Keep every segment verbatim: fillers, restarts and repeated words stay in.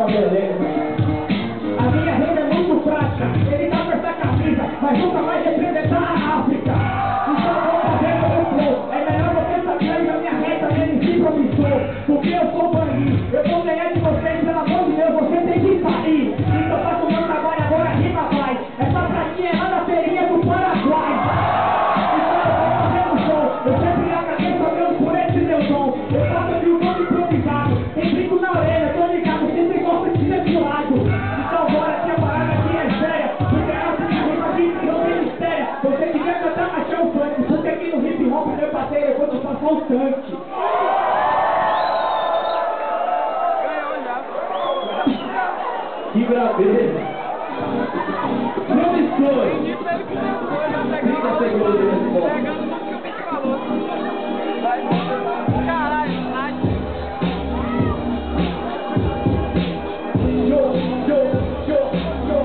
sua beleza. A minha rede é muito prática, ele tá com essa camisa, mas nunca vai representar a África. Então eu vou fazer meu flow, é melhor você saber que a minha reta nele se promissou, porque eu sou bandido, eu vou ganhar de vocês, pelo amor de Deus, você tem que sair. Então faça o meu trabalho agora, rima vai, essa pratinha é lá da feirinha do Paraguai. Então eu vou fazer um show, eu sempre agradeço a Deus por esse meu dom, eu faço aqui o nome improvisado, tem brinco na orelha, tô ligado, sempre gosta de ser zoado. Então bora que a parada aqui é séria, porque essa rima aqui não tem mistério. Você que quer cantar, mas é o funk, porque aqui no hip hop meu parceiro é quando eu faço o tanque. Que brabeza! Promissor! trinta segundos de resposta. Pegando tudo que o bicho falou. Caralho, sai. Yo, yo, yo, yo.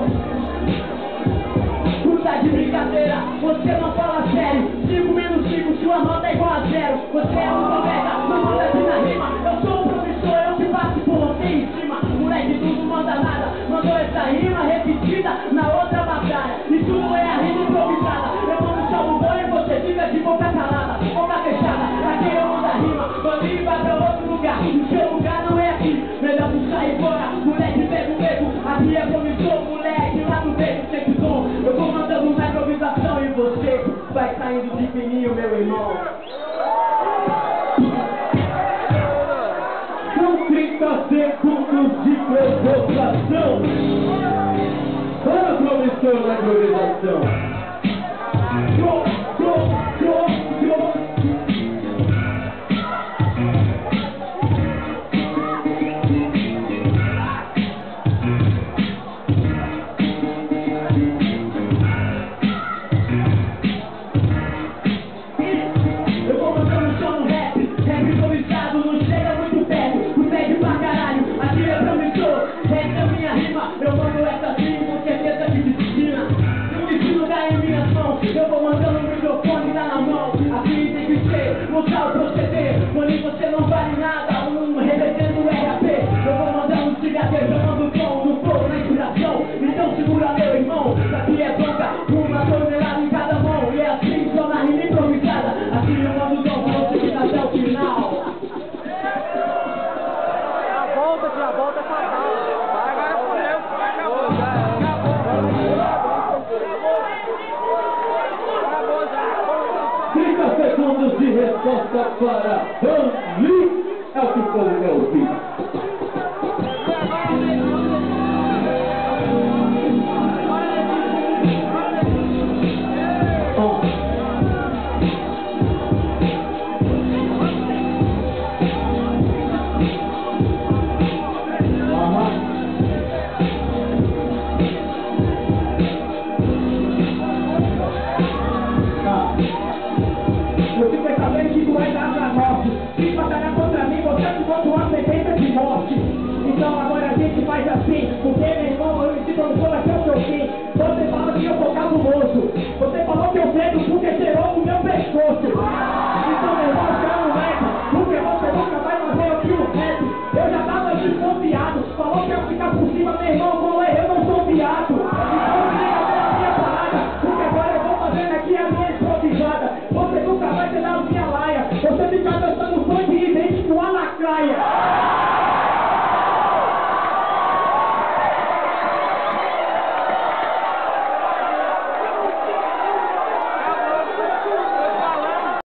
Tu tá de brincadeira, você não fala sério. Cinco menos cinco, sua nota é igual a zero. Você é um colega, não manda aqui na rima. Eu sou um professor, eu te passo por você em cima. Moleque, tu não manda nada. Mandou essa rima repetida na outra batalha. E tudo é a rima improvisada. Eu mando salvo bom e você fica de boca calada, boca fechada. Aqui eu mando a rima, vamos vai pra outro lugar. O seu lugar não é aqui, melhor tu sair fora. Moleque, pega o beco, aqui é promissor. Moleque, lá no beco, sempre som. Eu vou mandando uma improvisação e você vai saindo de fininho, meu irmão. São trinta segundos de provocação. Para o promissor na improvisação. Yo, yo, yo, yo. Eu vou mandando som no rap, rap improvisado, não chega muito perto, tu pede pra caralho, aqui é promissor, essa é minha rima, eu mando essa rima com certeza de disciplina, o destino dá em minhas mãos, eu vou mandando o microfone tá na mão, assim tem que ser, mostrar o proceder, quando você não vale nada, um revertendo R A P, eu vou mandando um cigarreiro, eu mando o tom do fogo na inspiração, então segura meu irmão, aqui é bronca, uma tonelada em cada mão, e é assim só na rima improvisada, assim eu mando o tom pra você ficar até o final. A volta, a volta é fatal. Vai agora por eu, acabou já. Acabou já. trinta segundos de resposta para Anli. É o que o povo quer ouvir. Eu fiquei sabendo que tu é da Asa Norte. Se batalhar contra mim, você te bota uma sentença de morte. Então agora a gente faz assim, porque meu irmão, eu me sinto aqui ao seu fim. Você fala que eu sou cabuloso. Você falou que eu cedo porque cheirou no meu pescoço. Então meu irmão, você é um moleque, porque você nunca vai fazer aqui o rap. Eu já tava desconfiado. Falou que ia ficar por cima, meu irmão, vou ler, eu não sou viado. Então me liga pela minha parada, porque agora eu vou fazendo aqui a minha improvisada. Você nunca vai ter na minha laia. Você fica dançando funk idêntico à lacraia.